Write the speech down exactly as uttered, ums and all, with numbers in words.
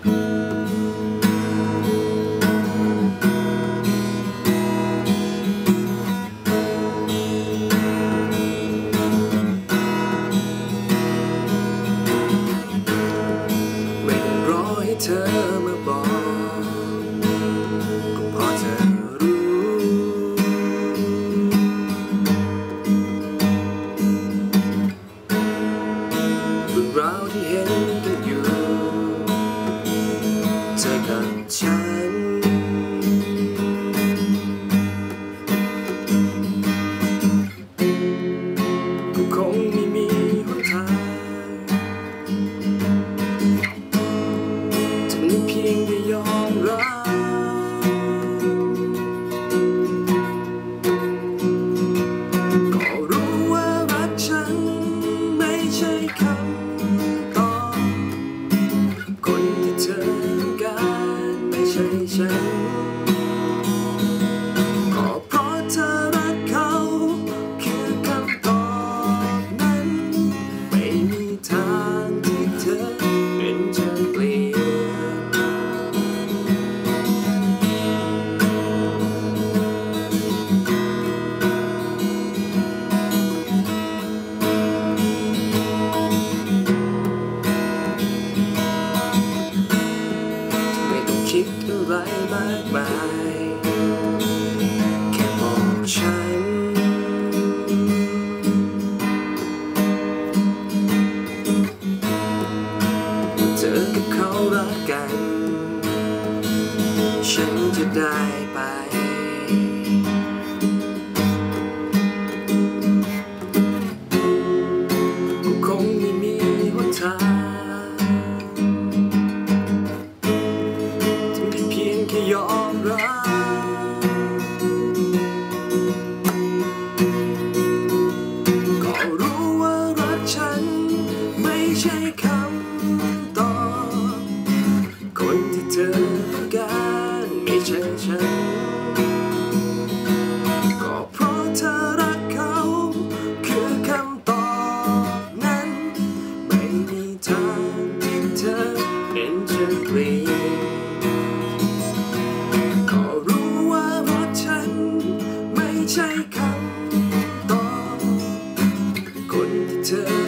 เธอมาบอกก็พอเธอรู้เรื่องราวที่เห็นกันอยู่เธอกับฉันก็คงไม่มีหนทางเพียงได้ยอมรับก็รู้ว่ารักฉันไม่ใช่คำตอบคนที่เธอต้องการไม่ใช่ฉันก็เพราะเธอรักเขาคือคำตอบนั้นไม่มีทางที่เธอเป็นจะเปลี่ยนคิดอะไรมากมายแค่มองฉันเธอกับเขารักกันฉันจะได้ไปก็คงไม่มีหนทางแค่ยอมรับก็รู้ว่ารักฉันไม่ใช่คำตอบคนที่เธอต้องการไม่ใช่ฉันก็เพราะเธอรักเขาคือคำตอบนั้นไม่มีทางที่เธอเป็นจะเปลี่ยนใช่คำตอบคนที่เธอ